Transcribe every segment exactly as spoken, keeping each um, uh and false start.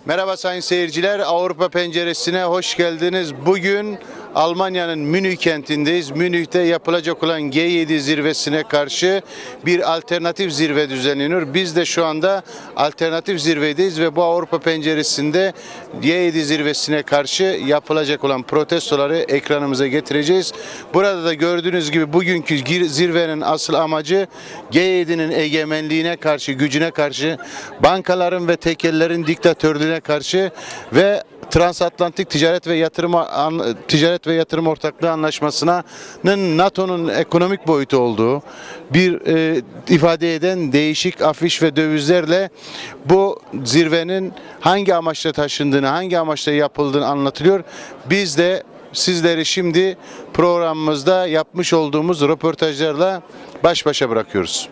Merhaba sayın seyirciler, Avrupa Penceresi'ne hoş geldiniz. Bugün Almanya'nın Münih kentindeyiz. Münih'te yapılacak olan G yedi zirvesine karşı bir alternatif zirve düzenleniyor. Biz de şu anda alternatif zirvedeyiz ve bu Avrupa Penceresi'nde G yedi zirvesine karşı yapılacak olan protestoları ekranımıza getireceğiz. Burada da gördüğünüz gibi bugünkü zirvenin asıl amacı G yedi'nin egemenliğine karşı, gücüne karşı, bankaların ve tekellerin diktatörlüğüne karşı ve Transatlantik Ticaret ve Yatırım Ticaret ve Yatırım Ortaklığı Anlaşması'nın NATO'nun ekonomik boyutu olduğu bir e, ifade eden değişik afiş ve dövizlerle bu zirvenin hangi amaçla taşındığını, hangi amaçla yapıldığını anlatılıyor. Biz de sizleri şimdi programımızda yapmış olduğumuz röportajlarla baş başa bırakıyoruz.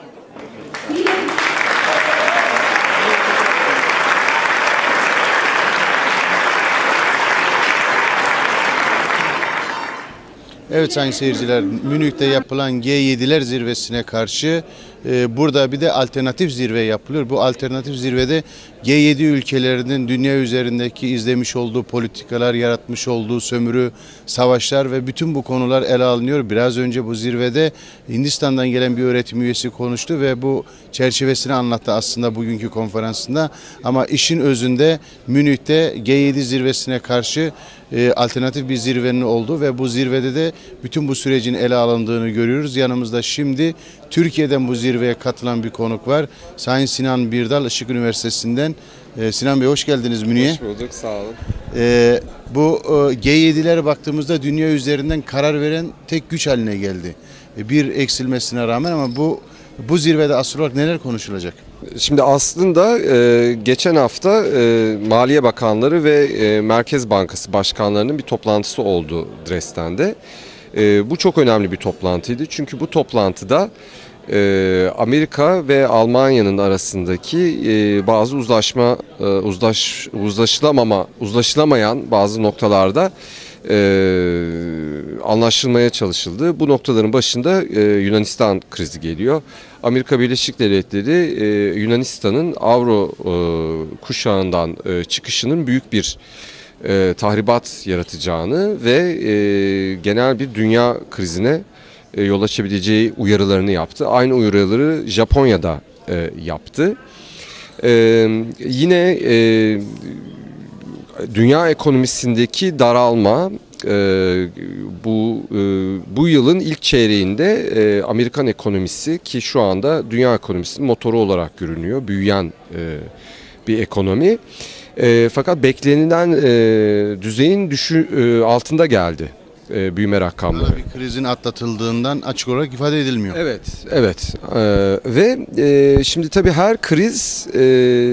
Evet sayın seyirciler, Münih'te yapılan G yedi'ler zirvesine karşı e, burada bir de alternatif zirve yapılıyor. Bu alternatif zirvede G yedi ülkelerinin dünya üzerindeki izlemiş olduğu politikalar, yaratmış olduğu sömürü, savaşlar ve bütün bu konular ele alınıyor. Biraz önce bu zirvede Hindistan'dan gelen bir öğretim üyesi konuştu ve bu çerçevesini anlattı aslında bugünkü konferansında. Ama işin özünde Münih'te G yedi zirvesine karşı e, alternatif bir zirvenin olduğu ve bu zirvede de bütün bu sürecin ele alındığını görüyoruz. Yanımızda şimdi Türkiye'den bu zirveye katılan bir konuk var. Sayın Sinan Birdal, Işık Üniversitesi'nden. Ee, Sinan Bey hoş geldiniz Münih'e. Hoş bulduk, sağ olun. Ee, bu e, G yedi'lere baktığımızda dünya üzerinden karar veren tek güç haline geldi. E, bir eksilmesine rağmen ama bu bu zirvede asıl olarak neler konuşulacak? Şimdi aslında e, geçen hafta e, Maliye Bakanları ve e, Merkez Bankası Başkanlarının bir toplantısı oldu Dresden'de. E, bu çok önemli bir toplantıydı. Çünkü bu toplantıda e, Amerika ve Almanya'nın arasındaki e, bazı uzlaşma, e, uzlaş, uzlaşılamama, uzlaşılamayan bazı noktalarda e, anlaşılmaya çalışıldı. Bu noktaların başında e, Yunanistan krizi geliyor. Amerika Birleşik Devletleri e, Yunanistan'ın Avro e, kuşağından e, çıkışının büyük bir e, tahribat yaratacağını ve e, genel bir dünya krizine e, yol açabileceği uyarılarını yaptı. Aynı uyarıları Japonya'da e, yaptı. E, yine e, dünya ekonomisindeki daralma e, bu e, bu yılın ilk çeyreğinde e, Amerikan ekonomisi, ki şu anda dünya ekonomisinin motoru olarak görünüyor, büyüyen e, bir ekonomi. E, fakat beklenilen e, düzeyin düşü, e, altında geldi e, büyüme rakamları. Bir krizin atlatıldığından açık olarak ifade edilmiyor. Evet, evet. E, ve e, şimdi tabii her kriz e,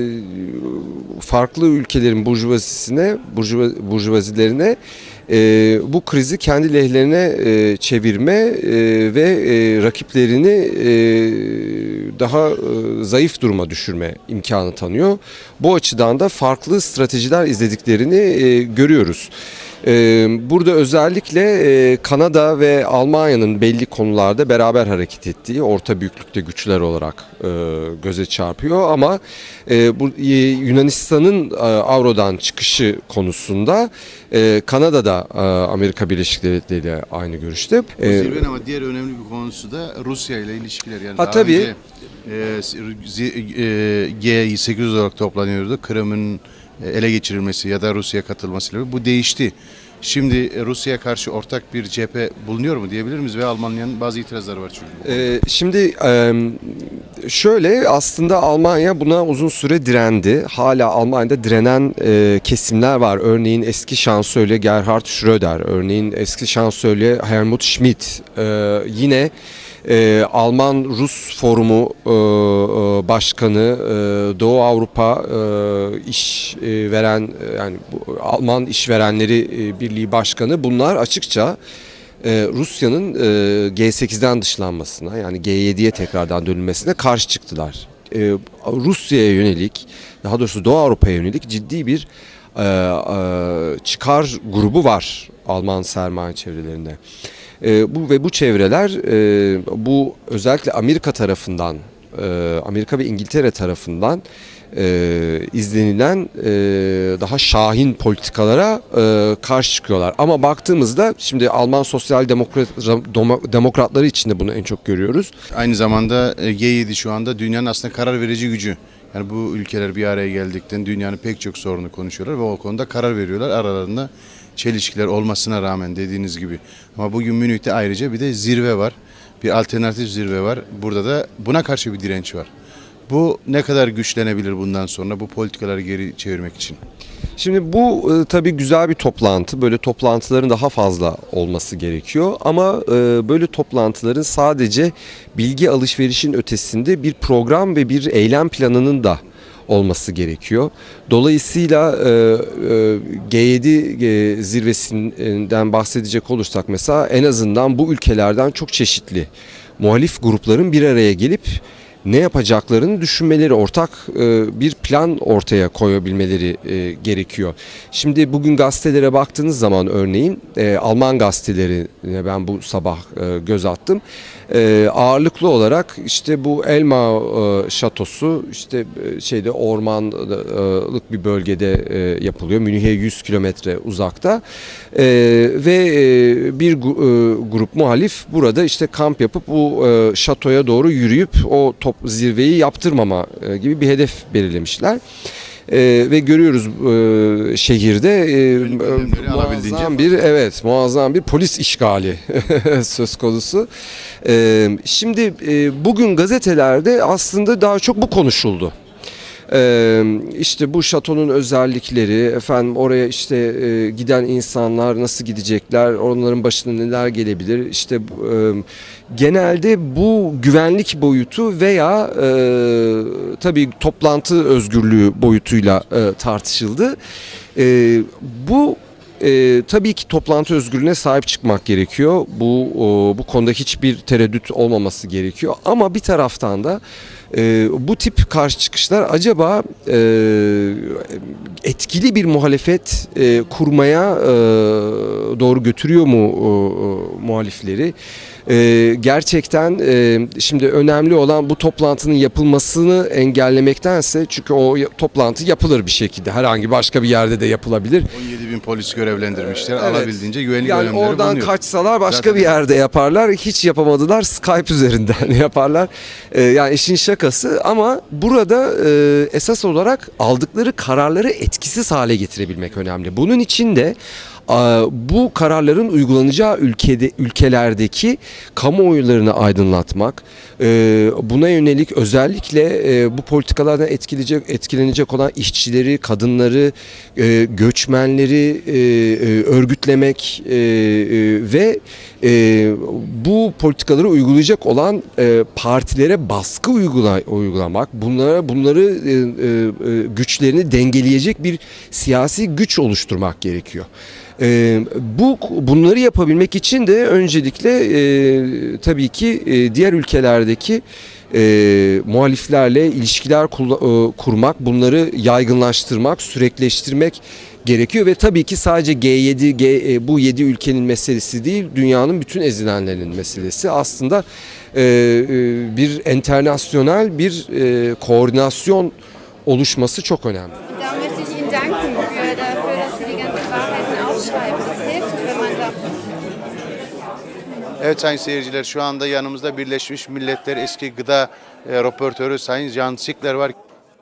farklı ülkelerin burjuvazisine, burjuva, burjuvazilerine e, bu krizi kendi lehlerine e, çevirme e, ve e, rakiplerini e, daha e, zayıf duruma düşürme imkanı tanıyor. Bu açıdan da farklı stratejiler izlediklerini e, görüyoruz. Burada özellikle Kanada ve Almanya'nın belli konularda beraber hareket ettiği orta büyüklükte güçler olarak göze çarpıyor. Ama Yunanistan'ın Avro'dan çıkışı konusunda Kanada da Amerika Birleşik Devletleri ile aynı görüşte. Bu zirvenin ama diğer önemli bir konusu da Rusya ile ilişkiler. Yani ha, daha tabii. önce e, G sekiz olarak toplanıyordu. Kırım'ın ele geçirilmesi ya da Rusya'ya katılmasıyla bu değişti. Şimdi Rusya'ya karşı ortak bir cephe bulunuyor mu diyebilir miyiz? Ve Almanya'nın bazı itirazları var çünkü. Ee, şimdi şöyle, aslında Almanya buna uzun süre direndi. Hala Almanya'da direnen e, kesimler var. Örneğin eski şansölye Gerhard Schröder, örneğin eski şansölye Helmut Schmidt, e, yine Ee, Alman-Rus Forumu e, Başkanı, e, Doğu Avrupa e, iş e, veren yani bu, Alman İşverenleri e, Birliği Başkanı, bunlar açıkça e, Rusya'nın e, G sekizden dışlanmasına, yani G yedi'ye tekrardan dönülmesine karşı çıktılar. E, Rusya'ya yönelik, daha doğrusu Doğu Avrupa'ya yönelik ciddi bir e, e, çıkar grubu var Alman sermaye çevrelerinde. E, bu ve bu çevreler e, bu özellikle Amerika tarafından, e, Amerika ve İngiltere tarafından e, izlenilen e, daha şahin politikalara e, karşı çıkıyorlar. Ama baktığımızda şimdi Alman sosyal demokrat, demokratları içinde bunu en çok görüyoruz. Aynı zamanda G yedi şu anda dünyanın aslında karar verici gücü. Yani bu ülkeler bir araya geldikten dünyanın pek çok sorunu konuşuyorlar ve o konuda karar veriyorlar. Aralarında çelişkiler olmasına rağmen dediğiniz gibi. Ama bugün Münih'te ayrıca bir de zirve var. Bir alternatif zirve var. Burada da buna karşı bir direnç var. Bu ne kadar güçlenebilir bundan sonra bu politikaları geri çevirmek için? Şimdi bu e, tabii güzel bir toplantı. Böyle toplantıların daha fazla olması gerekiyor. Ama e, böyle toplantıların sadece bilgi alışverişin ötesinde bir program ve bir eylem planının da olması gerekiyor. Dolayısıyla e, e, G yedi e, zirvesinden bahsedecek olursak mesela en azından bu ülkelerden çok çeşitli muhalif grupların bir araya gelip ne yapacaklarını düşünmeleri, ortak e, bir plan ortaya koyabilmeleri e, gerekiyor. Şimdi bugün gazetelere baktığınız zaman örneğin e, Alman gazetelerine ben bu sabah e, göz attım. E, ağırlıklı olarak işte bu Elma e, şatosu işte e, şeyde ormanlık bir bölgede e, yapılıyor. Münih'e yüz kilometre uzakta. E, ve e, bir gu- e, grup muhalif burada işte kamp yapıp bu e, şatoya doğru yürüyüp o top zirveyi yaptırmama e, gibi bir hedef belirlemişler. Ee, ve görüyoruz e, şehirde e, muazzam bir evet muazzam bir polis işgali söz konusu. Ee, şimdi e, bugün gazetelerde aslında daha çok bu konuşuldu. Ee, işte bu şatonun özellikleri, efendim oraya işte e, giden insanlar nasıl gidecekler, onların başına neler gelebilir, işte e, genelde bu güvenlik boyutu veya e, tabii toplantı özgürlüğü boyutuyla e, tartışıldı. E, bu E, tabii ki toplantı özgürlüğüne sahip çıkmak gerekiyor. Bu o, bu konuda hiçbir tereddüt olmaması gerekiyor. Ama bir taraftan da e, bu tip karşı çıkışlar acaba e, etkili bir muhalefet e, kurmaya e, doğru götürüyor mu e, e, muhalifleri? Ee, gerçekten e, şimdi önemli olan bu toplantının yapılmasını engellemektense, çünkü o toplantı yapılır bir şekilde, herhangi başka bir yerde de yapılabilir. on yedi bin polis görevlendirmişler. Evet. Alabildiğince güvenlik yani önlemleri oradan bulunuyor. kaçsalar başka Zaten bir yerde yaparlar. Hiç yapamadılar, Skype üzerinden yaparlar. Ee, yani işin şakası, ama burada e, esas olarak aldıkları kararları etkisiz hale getirebilmek önemli. Bunun için de bu kararların uygulanacağı ülkede, ülkelerdeki kamuoylarını aydınlatmak, buna yönelik özellikle bu politikalardan etkileyecek, etkilenecek olan işçileri, kadınları, göçmenleri örgütlemek ve bu politikaları uygulayacak olan partilere baskı uygulamak, bunlara bunları güçlerini dengeleyecek bir siyasi güç oluşturmak gerekiyor. Ee, bu bunları yapabilmek için de öncelikle e, tabii ki e, diğer ülkelerdeki e, muhaliflerle ilişkiler kula- e, kurmak, bunları yaygınlaştırmak, sürekleştirmek gerekiyor ve tabii ki sadece G yedi G, e, bu yedi ülkenin meselesi değil, dünyanın bütün ezilenlerinin meselesi. Aslında e, e, bir internasyonel bir e, koordinasyon oluşması çok önemli. Da möchte ich Ihnen danken für, dafür, dass Sie die ganzen Wahrheiten aufschreiben. Das hilft, wenn man da... Evet sayın seyirciler, şu anda yanımızda Birleşmiş Milletler eski gıda e, raportörü Sayın Jan Sikler var.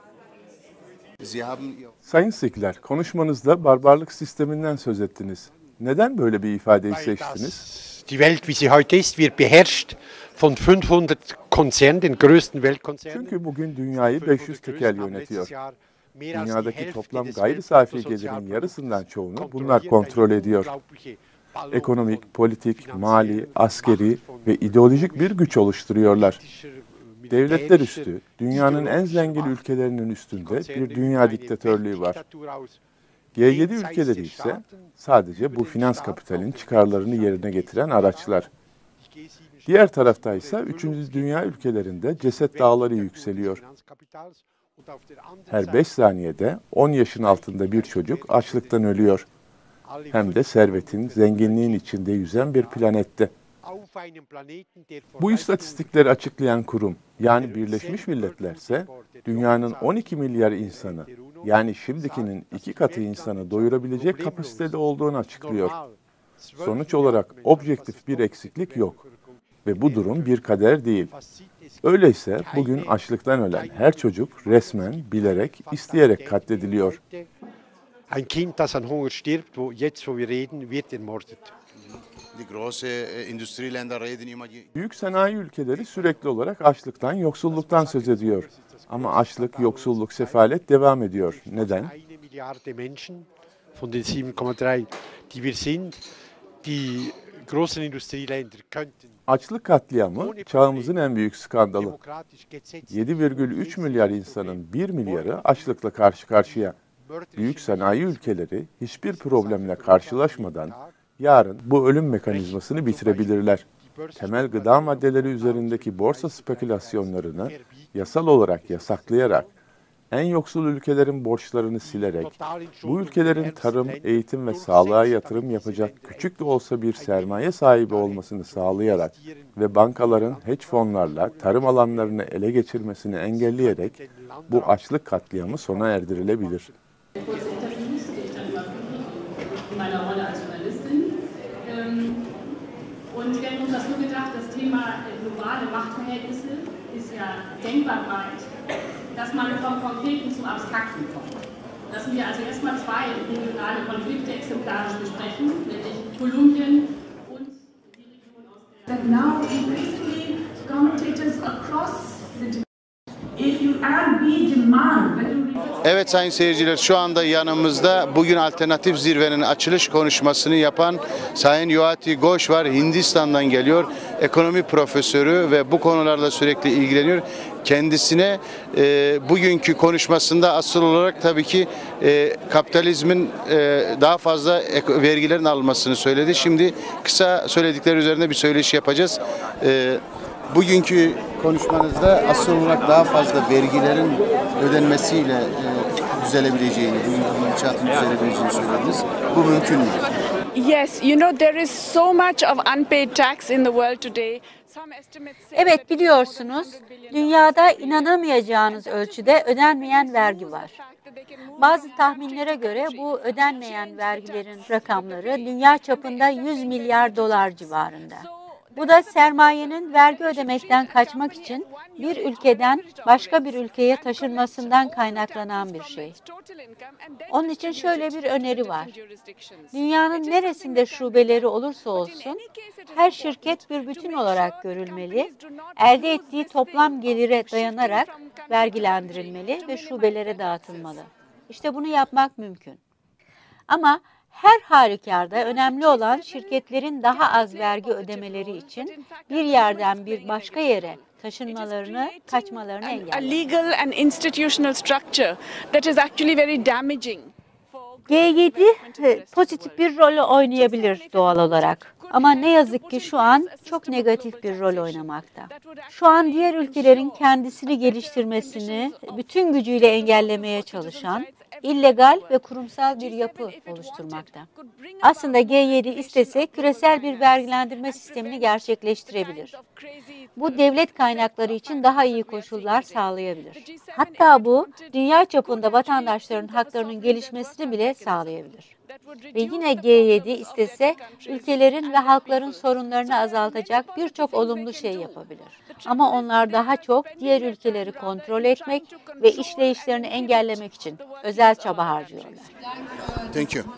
Sayın Sikler, konuşmanızda barbarlık sisteminden söz ettiniz. Neden böyle bir ifadeyi seçtiniz? Die Welt, wie sie heute ist, wird beherrscht von fünfhundert Konzernen, den größten Weltkonzernen. Çünkü bugün dünyayı beş yüz tekel yönetiyor. Dünyadaki toplam gayri safi gelirin yarısından çoğunu bunlar kontrol ediyor. Ekonomik, politik, mali, askeri ve ideolojik bir güç oluşturuyorlar. Devletler üstü, dünyanın en zengin ülkelerinin üstünde bir dünya diktatörlüğü var. G yedi ülkeleri ise sadece bu finans kapitalin çıkarlarını yerine getiren araçlar. Diğer tarafta ise üçüncü dünya ülkelerinde ceset dağları yükseliyor. Her beş saniyede on yaşın altında bir çocuk açlıktan ölüyor. Hem de servetin, zenginliğin içinde yüzen bir planette. Bu istatistikleri açıklayan kurum, yani Birleşmiş Milletler ise dünyanın on iki milyar insanı, yani şimdikinin iki katı insanı doyurabilecek kapasitede olduğunu açıklıyor. Sonuç olarak objektif bir eksiklik yok ve bu durum bir kader değil. Öyleyse bugün açlıktan ölen her çocuk resmen bilerek, isteyerek katlediliyor. Ein Kind, das an Hunger stirbt, wo jetzt, wo wir reden, wird ermordet. Büyük sanayi ülkeleri sürekli olarak açlıktan, yoksulluktan söz ediyor. Ama açlık, yoksulluk, sefalet devam ediyor. Neden? Eine Milliarde Menschen von den sieben Komma drei, die wir sind, die großen Industrieländer könnten Açlık katliamı çağımızın en büyük skandalı. demokratisch gesetzt yedi virgül üç milyar insanın bir milyarı açlıkla karşı karşıya. Büyük sanayi ülkeleri hiçbir problemle karşılaşmadan yarın bu ölüm mekanizmasını bitirebilirler. Temel gıda maddeleri üzerindeki borsa spekülasyonlarını yasal olarak yasaklayarak, en yoksul ülkelerin borçlarını silerek, bu ülkelerin tarım, eğitim ve sağlığa yatırım yapacak küçük de olsa bir sermaye sahibi olmasını sağlayarak ve bankaların hedge fonlarla tarım alanlarını ele geçirmesini engelleyerek bu açlık katliamı sona erdirilebilir. Kurze Interviews, die ich dann immer führe, in meiner Rolle als Journalistin. Ähm, Und wir haben uns das so gedacht, das Thema globale Machtverhältnisse ist ja denkbar breit, dass man vom Konkreten zum Abstrakten kommt. Lassen wir also erstmal zwei regionale Konflikte exemplarisch besprechen, nämlich Kolumbien und die Region aus der... That now increasingly commentators across the if you and we demand that you Evet sayın seyirciler, şu anda yanımızda bugün alternatif zirvenin açılış konuşmasını yapan Sayın Yoati Ghosh var. Hindistan'dan geliyor. Ekonomi profesörü ve bu konularla sürekli ilgileniyor. Kendisine e, bugünkü konuşmasında asıl olarak tabii ki e, kapitalizmin e, daha fazla vergilerin alınmasını söyledi. Şimdi kısa söyledikleri üzerine bir söyleşi yapacağız. E, Bugünkü konuşmanızda asıl olarak daha fazla vergilerin ödenmesiyle e, düzelebileceğini, bugünkü gidişatın düzelebileceğini söylediniz. Bu mümkün mü? Yes, you know there is so much of unpaid tax in the world today. Evet, biliyorsunuz, dünyada inanamayacağınız ölçüde ödenmeyen vergi var. Bazı tahminlere göre bu ödenmeyen vergilerin rakamları dünya çapında yüz milyar dolar civarında. Bu da sermayenin vergi ödemekten kaçmak için bir ülkeden başka bir ülkeye taşınmasından kaynaklanan bir şey. Onun için şöyle bir öneri var. Dünyanın neresinde şubeleri olursa olsun, her şirket bir bütün olarak görülmeli, elde ettiği toplam gelire dayanarak vergilendirilmeli ve şubelere dağıtılmalı. İşte bunu yapmak mümkün. Ama her halükarda önemli olan şirketlerin daha az vergi ödemeleri için bir yerden bir başka yere taşınmalarını, kaçmalarını engellemek. A legal and institutional structure that is actually very damaging. G yedi pozitif bir rol oynayabilir doğal olarak. Ama ne yazık ki şu an çok negatif bir rol oynamakta. Şu an diğer ülkelerin kendisini geliştirmesini bütün gücüyle engellemeye çalışan illegal ve kurumsal bir yapı oluşturmakta. Aslında G yedi istese küresel bir vergilendirme sistemini gerçekleştirebilir. Bu devlet kaynakları için daha iyi koşullar sağlayabilir. Hatta bu dünya çapında vatandaşların haklarının gelişmesini bile sağlayabilir. Ve yine G yedi istese ülkelerin ve halkların sorunlarını azaltacak birçok olumlu şey yapabilir. Ama onlar daha çok diğer ülkeleri kontrol etmek ve işleyişlerini engellemek için özel çaba harcıyorlar. Thank you.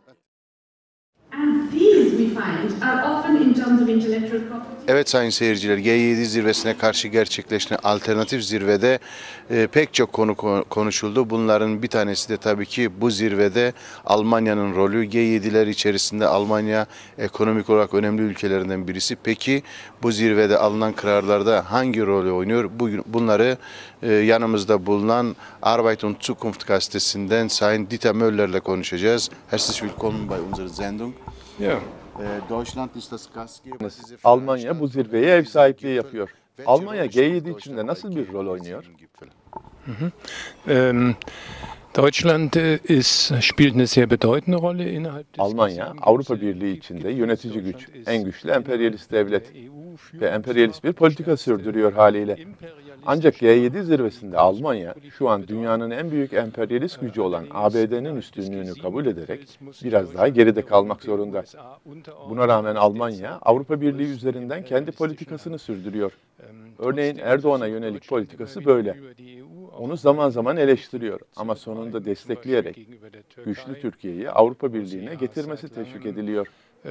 and these we find are often in terms of intellectual property. Evet sayın seyirciler, G yedi zirvesine karşı gerçekleşen alternatif zirvede e, pek çok konu konuşuldu. Bunların bir tanesi de tabii ki bu zirvede Almanya'nın rolü. G yediler içerisinde Almanya ekonomik olarak önemli ülkelerinden birisi. Peki bu zirvede alınan kararlarda hangi rolü oynuyor? Bugün bunları e, yanımızda bulunan Arbeit und Zukunft gazetesinden Sayın Dieter Möller'le konuşacağız. Herzlich willkommen bei unserer Sendung. Yeah. Deutschland ist das Gastgeber. Almanya bu zirveye ev sahipliği yapıyor. Almanya G yedi içinde nasıl bir rol oynuyor? Ähm, Deutschland ist, spielt eine sehr bedeutende Rolle innerhalb des Almanya, Avrupa Birliği içinde yönetici güç, en güçlü emperyalist devlet ve emperyalist bir politika sürdürüyor haliyle. Ancak G yedi zirvesinde Almanya şu an dünyanın en büyük emperyalist gücü olan A B D'nin üstünlüğünü kabul ederek biraz daha geride kalmak zorunda. Buna rağmen Almanya Avrupa Birliği üzerinden kendi politikasını sürdürüyor. Örneğin Erdoğan'a yönelik politikası böyle. Onu zaman zaman eleştiriyor ama sonunda destekleyerek güçlü Türkiye'yi Avrupa Birliği'ne getirmesi teşvik ediliyor.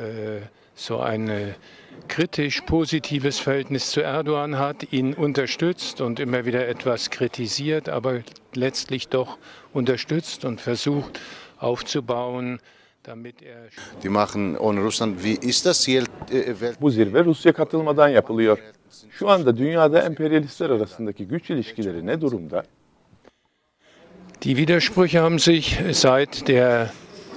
So ein kritisch positives Verhältnis zu Erdogan hat, ihn unterstützt und immer wieder etwas kritisiert, aber letztlich doch unterstützt und versucht aufzubauen, damit er... Die machen ohne Russland. Wie ist das hier? Bu zirve Rusya katılmadan yapılıyor. Şu anda dünyada emperyalistler arasındaki güç ilişkileri ne durumda? Die Widersprüche haben sich seit der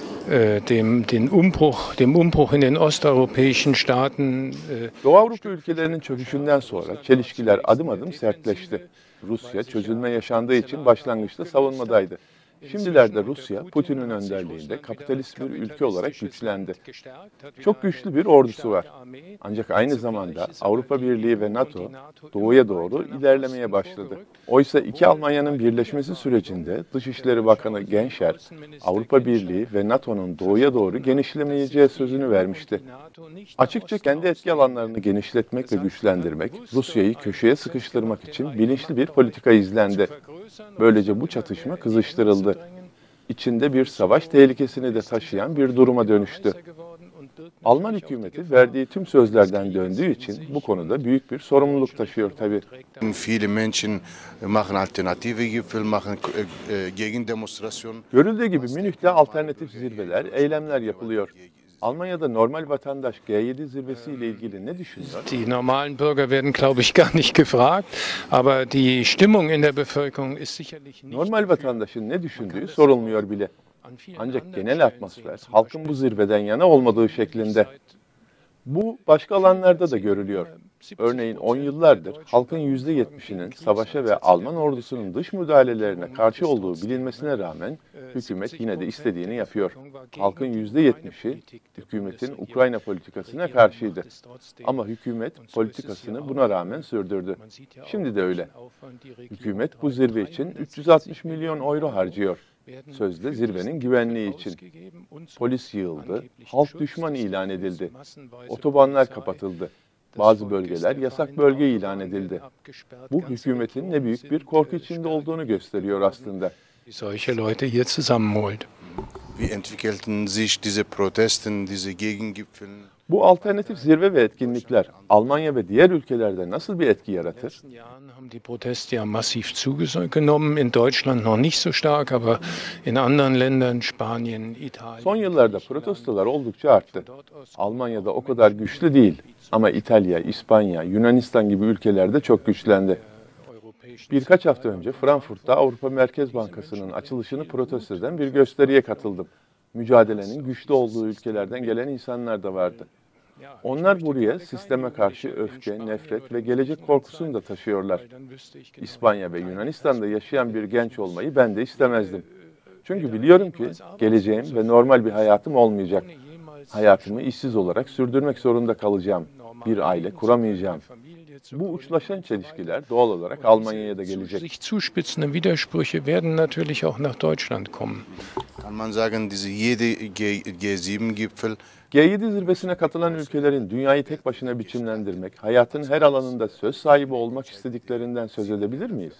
Dem, den Umbruch, dem Umbruch in den osteuropäischen Staaten. Doğu Avrupa ülkelerinin çöküşünden sonra çelişkiler adım adım sertleşti. Rusya çözülme yaşandığı için başlangıçta savunmadaydı. Şimdilerde Rusya, Putin'in önderliğinde kapitalist bir ülke olarak güçlendi. Çok güçlü bir ordusu var. Ancak aynı zamanda Avrupa Birliği ve NATO doğuya doğru ilerlemeye başladı. Oysa iki Almanya'nın birleşmesi sürecinde Dışişleri Bakanı Genscher, Avrupa Birliği ve NATO'nun doğuya doğru genişlemeyeceği sözünü vermişti. Açıkça kendi etki alanlarını genişletmek ve güçlendirmek, Rusya'yı köşeye sıkıştırmak için bilinçli bir politika izlendi. Böylece bu çatışma kızıştırıldı. İçinde bir savaş tehlikesini de taşıyan bir duruma dönüştü. Alman hükümeti verdiği tüm sözlerden döndüğü için bu konuda büyük bir sorumluluk taşıyor tabii. Viele Menschen machen alternative Gipfel, machen Gegendemonstration. Görüldüğü gibi Münih'te alternatif zirveler, eylemler yapılıyor. Almanya'da normal vatandaş G yedi zirvesiyle ilgili ne düşünüyor? Die normalen Bürger werden, glaube ich, gar nicht gefragt, aber die Stimmung in der Bevölkerung ist sicherlich nicht. Normal vatandaşın ne düşündüğü sorulmuyor bile. Ancak genel atmosfer halkın bu zirveden yana olmadığı şeklinde. Bu başka alanlarda da görülüyor. Örneğin on yıllardır halkın yüzde yetmişinin savaşa ve Alman ordusunun dış müdahalelerine karşı olduğu bilinmesine rağmen hükümet yine de istediğini yapıyor. Halkın yüzde yetmişi hükümetin Ukrayna politikasına karşıydı. Ama hükümet politikasını buna rağmen sürdürdü. Şimdi de öyle. Hükümet bu zirve için üç yüz altmış milyon euro harcıyor. Sözde zirvenin güvenliği için. Polis yığıldı, halk düşman ilan edildi. Otobanlar kapatıldı. Bazı bölgeler yasak bölge ilan edildi. Bu hükümetin ne büyük bir korku içinde olduğunu gösteriyor aslında. Solche Leute hier zusammenholt. Wie entwickelten sich diese Protesten, diese Gegengipfel? Bu alternatif zirve ve etkinlikler Almanya ve diğer ülkelerde nasıl bir etki yaratır? Die Proteste ja massiv zugenommen, in Deutschland noch nicht so stark, aber in anderen Ländern, Spanien, Italien. Son yıllarda protestolar oldukça arttı. Almanya'da o kadar güçlü değil ama İtalya, İspanya, Yunanistan gibi ülkelerde çok güçlendi. Birkaç hafta önce Frankfurt'ta Avrupa Merkez Bankası'nın açılışını protesto eden bir gösteriye katıldım. Mücadelenin güçlü olduğu ülkelerden gelen insanlar da vardı. Onlar buraya sisteme karşı öfke, nefret ve gelecek korkusunu da taşıyorlar. İspanya ve Yunanistan'da yaşayan bir genç olmayı ben de istemezdim. Çünkü biliyorum ki geleceğim ve normal bir hayatım olmayacak. Hayatımı işsiz olarak sürdürmek zorunda kalacağım. Bir aile kuramayacağım. Bu uçlaşan çelişkiler doğal olarak Almanya'ya da gelecek. Sich zuspitzende Widersprüche werden natürlich auch nach Deutschland kommen. Kann man sagen, diese jede G sieben Gipfel G yedi zirvesine katılan ülkelerin dünyayı tek başına biçimlendirmek, hayatın her alanında söz sahibi olmak istediklerinden söz edebilir miyiz?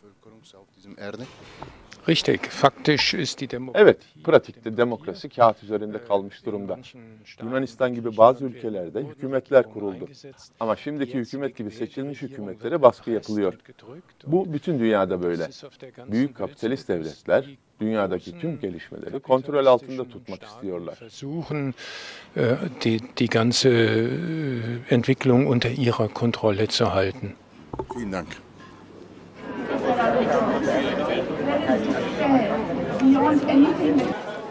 Richtig, faktisch ist die Demokratie. Evet, pratikte demokrasi kağıt üzerinde kalmış durumda. Yunanistan gibi bazı ülkelerde hükümetler kuruldu. Ama şimdiki hükümet gibi seçilmiş hükümetlere baskı yapılıyor. Bu bütün dünyada böyle. Büyük kapitalist devletler dünyadaki tüm gelişmeleri kontrol altında tutmak istiyorlar. Versuchen, die, die ganze Entwicklung unter ihrer Kontrolle zu halten. Vielen Dank.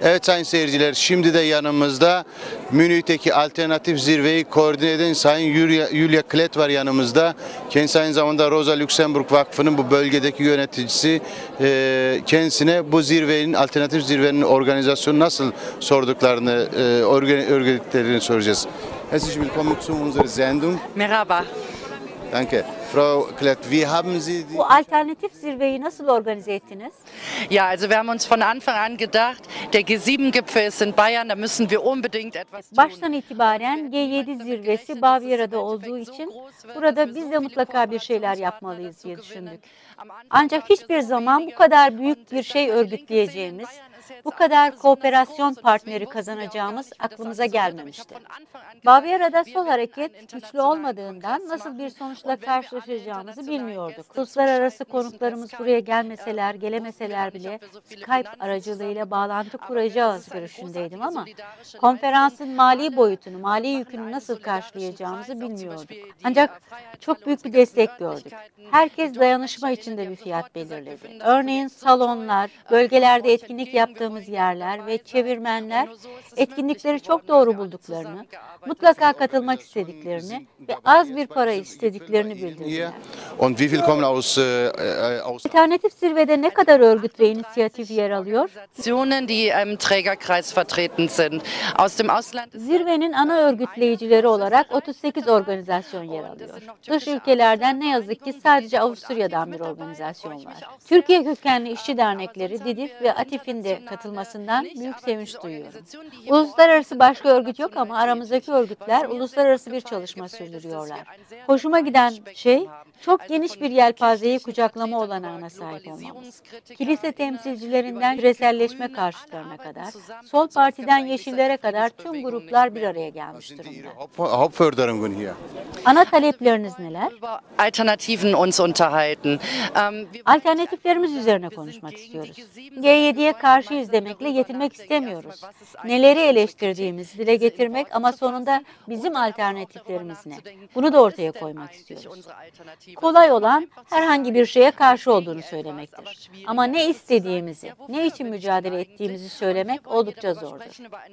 Evet sayın seyirciler, şimdi de yanımızda Münih'teki alternatif zirveyi koordine eden Sayın Julia, Julia Klett var yanımızda. Kendisi aynı zamanda Rosa Luxemburg Vakfı'nın bu bölgedeki yöneticisi. Ee, kendisine bu zirvenin, alternatif zirvenin organizasyonu nasıl sorduklarını, e, örgütlerini soracağız. Herzlich willkommen zu unserer Sendung. Merhaba. Danke. Frau Klett, wie haben Sie die... Bu alternatif zirveyi nasıl organize ettiniz? Ja, also wir haben uns von Anfang an gedacht, der G sieben Gipfel ist in Bayern, da müssen wir unbedingt etwas tun. Baştan itibaren G yedi zirvesi Bavyera'da olduğu için burada biz de mutlaka bir şeyler yapmalıyız diye düşündük. Ancak hiçbir zaman bu kadar büyük bir şey örgütleyeceğimiz, bu kadar kooperasyon partneri kazanacağımız aklımıza gelmemişti. Bavyera'da sol hareket güçlü olmadığından nasıl bir sonuçla karşılaşacağımızı bilmiyorduk. Uluslararası konuklarımız buraya gelmeseler, gelemeseler bile Skype aracılığıyla bağlantı kuracağız görüşündeydim ama konferansın mali boyutunu, mali yükünü nasıl karşılayacağımızı bilmiyorduk. Ancak çok büyük bir destek gördük. Herkes dayanışma içinde bir fiyat belirledi. Örneğin salonlar, bölgelerde etkinlik yaptığımız yerler ve çevirmenler etkinlikleri çok doğru bulduklarını, mutlaka katılmak istediklerini ve az bir para istediklerini bildirdiler. Und wie viel kommen aus, aus... Alternatif zirvede ne kadar örgüt ve inisiyatif yer alıyor? Die im Trägerkreis vertreten sind. Aus dem Ausland. Zirvenin ana örgütleyicileri olarak otuz sekiz organizasyon yer alıyor. Dış ülkelerden ne yazık ki sadece Avusturya'dan bir organizasyon var. Türkiye kökenli işçi dernekleri DİDİF ve ATİF'in de katılmasından büyük sevinç duyuyorum. Uluslararası başka örgüt yok ama aramızdaki örgütler uluslararası bir çalışma sürdürüyorlar. Hoşuma giden şey çok geniş bir yelpazeyi kucaklama olanağına sahip olmamız. Kilise temsilcilerinden küreselleşme karşıtlarına kadar, Sol Parti'den Yeşillere kadar tüm gruplar bir araya gelmiş durumda. Hauptforderungen hier. Ana talepleriniz neler? Alternativen uns unterhalten. Alternatiflerimiz üzerine konuşmak istiyoruz. G yediye karşıyız demekle yetinmek istemiyoruz. Neleri eleştirdiğimizi dile getirmek ama sonunda bizim alternatiflerimiz ne? Bunu da ortaya koymak istiyoruz. Kolay olan herhangi bir şeye karşı olduğunu söylemektir. Ama ne istediğimizi, ne için mücadele ettiğimizi söylemek oldukça zordur.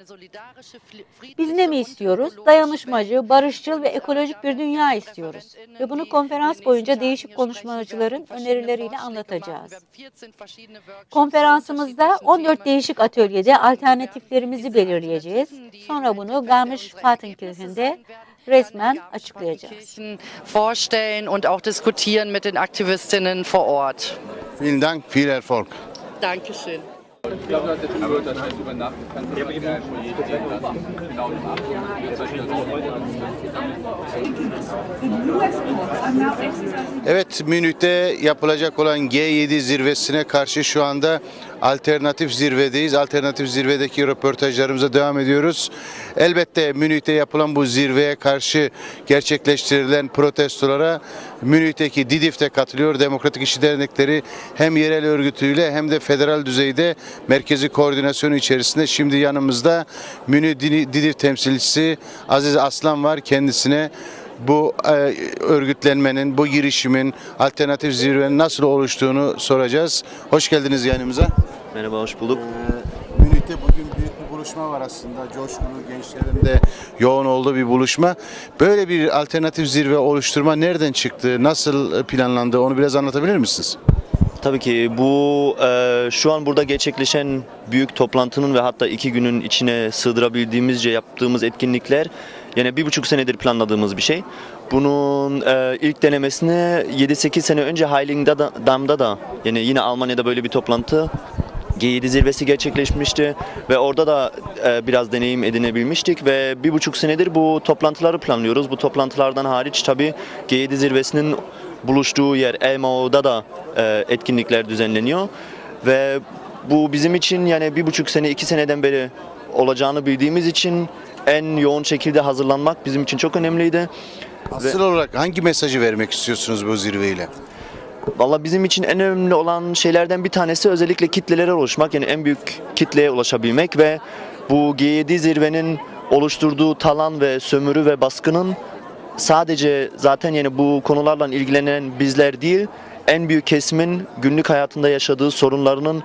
Biz ne mi istiyoruz? Dayanışmacı, barışçıl ve ekolojik bir dünya istiyoruz. Ve bunu konferans boyunca değişik konuşmacıların önerileriyle anlatacağız. Konferansımızda on dört değişik atölyede alternatiflerimizi belirleyeceğiz. Sonra bunu Garmisch-Partenkirchen'de resmen açıklayacağız. Vorstellen und auch diskutieren mit den Aktivistinnen vor Ort. Vielen Dank, viel Erfolg. Dankeschön. Evet, Münih'te yapılacak olan G yedi zirvesine karşı şu anda alternatif zirvedeyiz. Alternatif zirvedeki röportajlarımıza devam ediyoruz. Elbette Münih'te yapılan bu zirveye karşı gerçekleştirilen protestolara Münih'teki DİDİF de katılıyor. Demokratik İşçi Dernekleri hem yerel örgütüyle hem de federal düzeyde merkezi koordinasyonu içerisinde. Şimdi yanımızda Münih DİDİF temsilcisi Aziz Aslan var. Kendisine bu e, örgütlenmenin, bu girişimin, alternatif zirvenin nasıl oluştuğunu soracağız. Hoş geldiniz yanımıza. Merhaba, hoş bulduk. Ee, Münih'te bugün büyük bir buluşma var aslında. Coşkulu gençlerin de yoğun olduğu bir buluşma. Böyle bir alternatif zirve oluşturma nereden çıktı, nasıl planlandı onu biraz anlatabilir misiniz? Tabii ki bu e, şu an burada gerçekleşen büyük toplantının ve hatta iki günün içine sığdırabildiğimizce yaptığımız etkinlikler yani bir buçuk senedir planladığımız bir şey. Bunun e, ilk denemesini yedi sekiz sene önce Heiligendamm'da da yani yine Almanya'da böyle bir toplantı G yedi zirvesi gerçekleşmişti ve orada da e, biraz deneyim edinebilmiştik ve bir buçuk senedir bu toplantıları planlıyoruz. Bu toplantılardan hariç tabii G yedi zirvesinin buluştuğu yer Elmao'da da e, etkinlikler düzenleniyor ve bu bizim için yani bir buçuk sene iki seneden beri olacağını bildiğimiz için en yoğun şekilde hazırlanmak bizim için çok önemliydi. Asıl ve, olarak hangi mesajı vermek istiyorsunuz bu zirveyle? Valla bizim için en önemli olan şeylerden bir tanesi özellikle kitlelere ulaşmak yani en büyük kitleye ulaşabilmek ve bu G yedi zirvenin oluşturduğu talan ve sömürü ve baskının sadece zaten yani bu konularla ilgilenen bizler değil en büyük kesimin günlük hayatında yaşadığı sorunlarının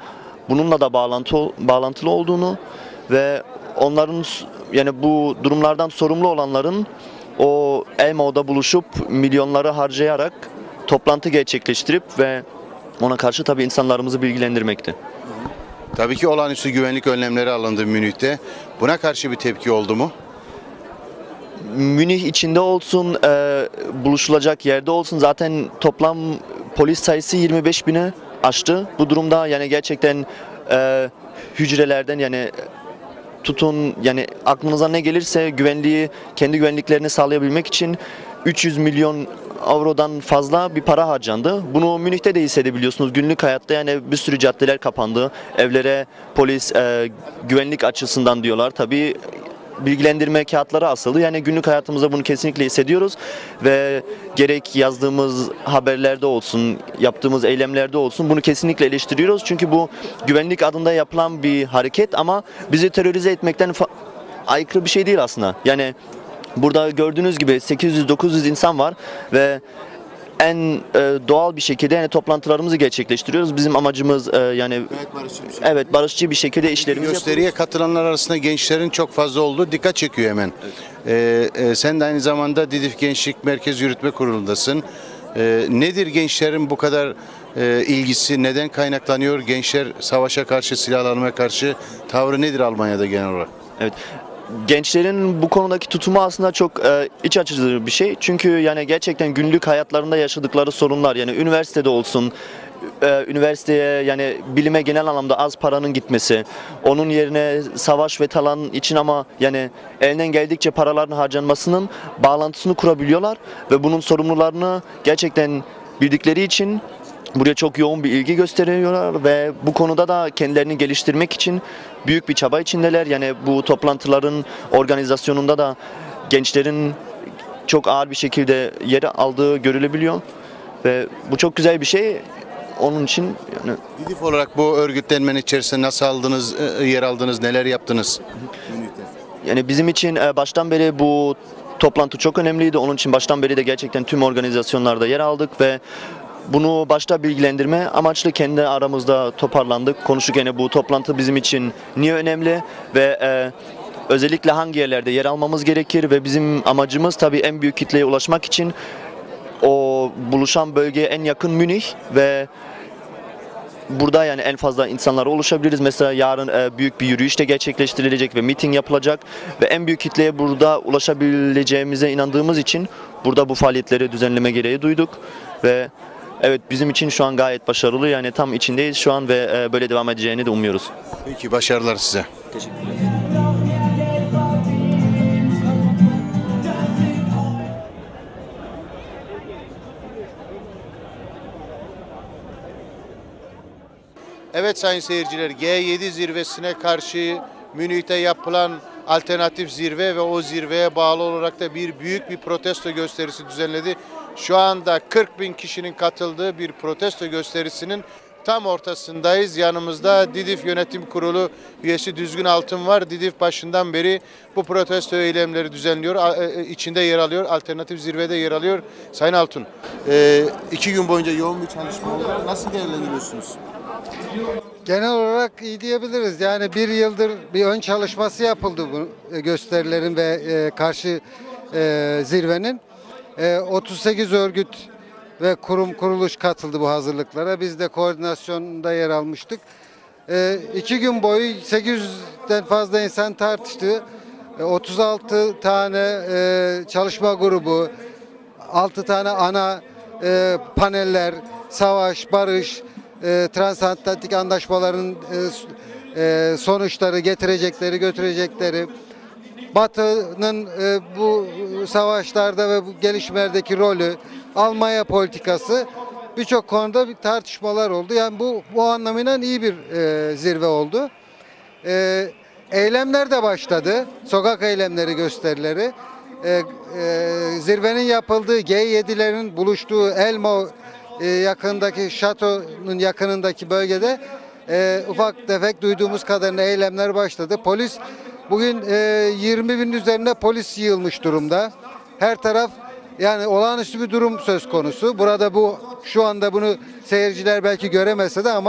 bununla da bağlantı, bağlantılı olduğunu ve onların yani bu durumlardan sorumlu olanların o Elmao'da buluşup milyonları harcayarak toplantı gerçekleştirip ve ona karşı tabii insanlarımızı bilgilendirmekti. Tabii ki olağanüstü güvenlik önlemleri alındı Münih'te. Buna karşı bir tepki oldu mu? Münih içinde olsun, e, buluşulacak yerde olsun zaten toplam polis sayısı yirmi beş bini aştı. Bu durumda yani gerçekten e, hücrelerden yani tutun yani aklınıza ne gelirse güvenliği, kendi güvenliklerini sağlayabilmek için üç yüz milyon avrodan fazla bir para harcandı. Bunu Münih'te de hissedebiliyorsunuz. Günlük hayatta yani bir sürü caddeler kapandı. Evlere polis e, güvenlik açısından diyorlar. Tabii bilgilendirme kağıtları asıldı. Yani günlük hayatımızda bunu kesinlikle hissediyoruz ve gerek yazdığımız haberlerde olsun, yaptığımız eylemlerde olsun bunu kesinlikle eleştiriyoruz. Çünkü bu güvenlik adında yapılan bir hareket ama bizi terörize etmekten aykırı bir şey değil aslında. Yani burada gördüğünüz gibi sekiz yüz dokuz yüz insan var ve en e, doğal bir şekilde yani toplantılarımızı gerçekleştiriyoruz. Bizim amacımız e, yani Evet, barışçı bir şey. evet barışçı bir şekilde işlerimizi Gösteriye yapıyoruz. katılanlar arasında gençlerin çok fazla olduğu dikkat çekiyor hemen. Ee, e, sen de aynı zamanda Didif Gençlik Merkez Yürütme Kurulu'ndasın. Ee, nedir gençlerin bu kadar e, ilgisi? Neden kaynaklanıyor? Gençler savaşa karşı, silahlanmaya karşı tavrı nedir Almanya'da genel olarak? Evet. Gençlerin bu konudaki tutumu aslında çok e, iç açıcı bir şey. Çünkü yani gerçekten günlük hayatlarında yaşadıkları sorunlar yani üniversitede olsun, e, üniversiteye yani bilime genel anlamda az paranın gitmesi, onun yerine savaş ve talan için ama yani elinden geldikçe paraların harcanmasının bağlantısını kurabiliyorlar ve bunun sorumlularını gerçekten bildikleri için buraya çok yoğun bir ilgi gösteriyorlar ve bu konuda da kendilerini geliştirmek için büyük bir çaba içindeler. Yani bu toplantıların organizasyonunda da gençlerin çok ağır bir şekilde yer aldığı görülebiliyor ve bu çok güzel bir şey. Onun için yani Didif olarak bu örgütlenmenin içerisinde nasıl aldınız, yer aldınız, neler yaptınız? yani bizim için baştan beri bu toplantı çok önemliydi. Onun için baştan beri de gerçekten tüm organizasyonlarda yer aldık ve bunu başta bilgilendirme amaçlı kendi aramızda toparlandık. Konuştuk yani bu toplantı bizim için niye önemli ve e, özellikle hangi yerlerde yer almamız gerekir ve bizim amacımız tabii en büyük kitleye ulaşmak için o buluşan bölgeye en yakın Münih ve burada yani en fazla insanlara ulaşabiliriz. Mesela yarın e, büyük bir yürüyüş de gerçekleştirilecek ve miting yapılacak ve en büyük kitleye burada ulaşabileceğimize inandığımız için burada bu faaliyetleri düzenleme gereği duyduk ve evet bizim için şu an gayet başarılı yani tam içindeyiz şu an ve e, böyle devam edeceğini de umuyoruz. Peki başarılar size. Teşekkürler. Evet sayın seyirciler, G yedi zirvesine karşı Münih'te yapılan alternatif zirve ve o zirveye bağlı olarak da bir büyük bir protesto gösterisi düzenledi. Şu anda kırk bin kişinin katıldığı bir protesto gösterisinin tam ortasındayız. Yanımızda Didif Yönetim Kurulu üyesi Düzgün Altın var. Didif başından beri bu protesto eylemleri düzenliyor. İçinde yer alıyor. Alternatif zirvede yer alıyor. Sayın Altun, iki gün boyunca yoğun bir çalışma oldu. Nasıl değerlendiriyorsunuz? Genel olarak iyi diyebiliriz. Yani bir yıldır bir ön çalışması yapıldı bu gösterilerin ve karşı zirvenin. otuz sekiz örgüt ve kurum kuruluş katıldı bu hazırlıklara. Biz de koordinasyonda yer almıştık. İki gün boyu sekiz yüzden fazla insan tartıştı. otuz altı tane çalışma grubu, altı tane ana paneller, savaş, barış, transatlantik anlaşmaların sonuçları, getirecekleri, götürecekleri, Batı'nın bu savaşlarda ve bu gelişmelerdeki rolü, Almanya politikası, birçok konuda bir tartışmalar oldu. Yani bu bu anlamıyla iyi bir zirve oldu. Eylemler de başladı. Sokak eylemleri, gösterileri. Zirvenin yapıldığı G yedilerin buluştuğu Elmo yakındaki şatonun yakınındaki bölgede e, ufak tefek duyduğumuz kadarıyla eylemler başladı. Polis bugün e, yirmi binin üzerinde polis yığılmış durumda. Her taraf yani olağanüstü bir durum söz konusu. Burada bu şu anda bunu seyirciler belki göremese de ama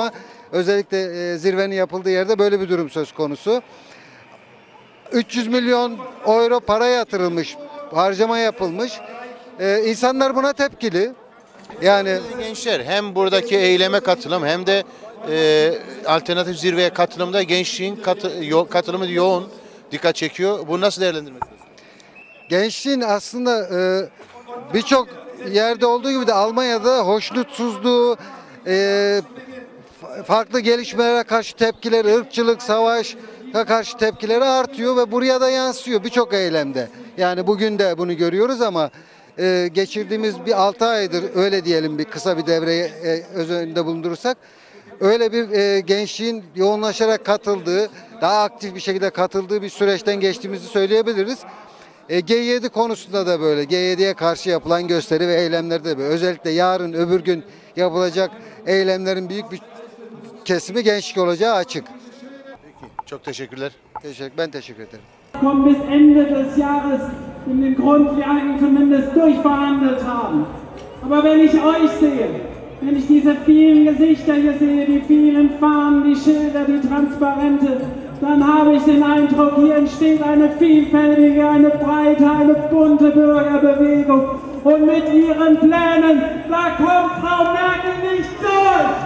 Özellikle e, zirvenin yapıldığı yerde böyle bir durum söz konusu. üç yüz milyon euro para yatırılmış, harcama yapılmış. Ee, insanlar buna tepkili. Yani gençler hem buradaki eyleme katılım hem de e, alternatif zirveye katılımda gençliğin katı, yo, katılımı yoğun, dikkat çekiyor. Bunu nasıl değerlendirmek istiyorsunuz? Gençliğin aslında e, birçok yerde olduğu gibi de Almanya'da hoşnutsuzluğu, e, farklı gelişmelere karşı tepkileri, ırkçılık, savaş karşı tepkileri artıyor ve buraya da yansıyor birçok eylemde. Yani bugün de bunu görüyoruz ama e, geçirdiğimiz bir altı aydır öyle diyelim bir kısa bir devreye e, öz önünde bulundurursak öyle bir e, gençliğin yoğunlaşarak katıldığı, daha aktif bir şekilde katıldığı bir süreçten geçtiğimizi söyleyebiliriz. E, G yedi konusunda da böyle. G yediye karşı yapılan gösteri ve eylemlerde de böyle. Özellikle yarın öbür gün yapılacak eylemlerin büyük bir kesimi gençlik olacağı açık. Çok teşekkürler. Teşekkür, ben teşekkür ederim. Kommt bis Ende des Jahres in den Grundlagen zumindest durchverhandelt haben. Aber wenn ich euch sehe, wenn ich diese vielen Gesichter hier sehe, die vielen Fahnen, die Schilder, die Transparente, dann habe ich den Eindruck, hier entsteht eine vielfältige, eine breite, eine bunte Bürgerbewegung. Und mit ihren Plänen, da kommt Frau Merkel nicht durch.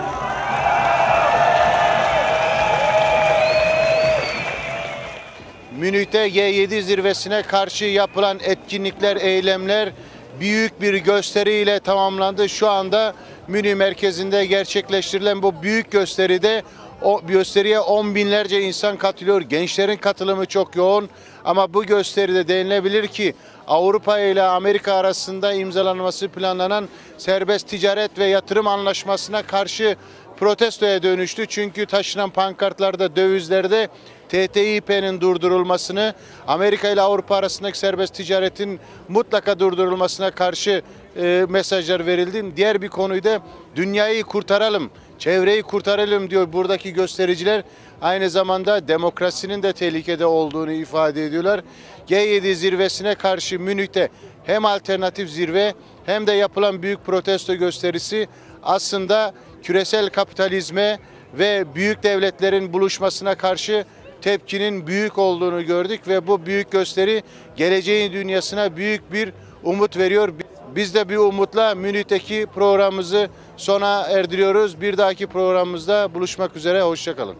Münih'te G yedi zirvesine karşı yapılan etkinlikler, eylemler büyük bir gösteriyle tamamlandı. Şu anda Münih merkezinde gerçekleştirilen bu büyük gösteride o gösteriye on binlerce insan katılıyor. Gençlerin katılımı çok yoğun ama bu gösteride denilebilir ki Avrupa ile Amerika arasında imzalanması planlanan serbest ticaret ve yatırım anlaşmasına karşı protestoya dönüştü. Çünkü taşınan pankartlarda, dövizlerde T T İ P'nin durdurulmasını, Amerika ile Avrupa arasındaki serbest ticaretin mutlaka durdurulmasına karşı e, mesajlar verildi. Diğer bir konuyu da dünyayı kurtaralım, çevreyi kurtaralım diyor buradaki göstericiler. Aynı zamanda demokrasinin de tehlikede olduğunu ifade ediyorlar. G yedi zirvesine karşı Münih'te hem alternatif zirve hem de yapılan büyük protesto gösterisi aslında küresel kapitalizme ve büyük devletlerin buluşmasına karşı tepkinin büyük olduğunu gördük ve bu büyük gösteri geleceğin dünyasına büyük bir umut veriyor. Biz de bir umutla Münih'teki programımızı sona erdiriyoruz. Bir dahaki programımızda buluşmak üzere. Hoşça kalın.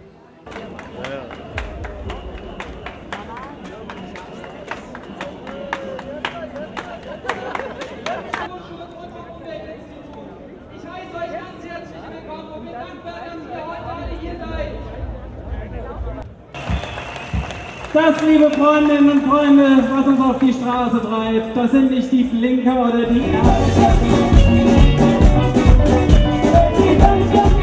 Das, liebe Freundinnen und Freunde, was uns auf die Straße treibt, das sind nicht die Blinker oder die...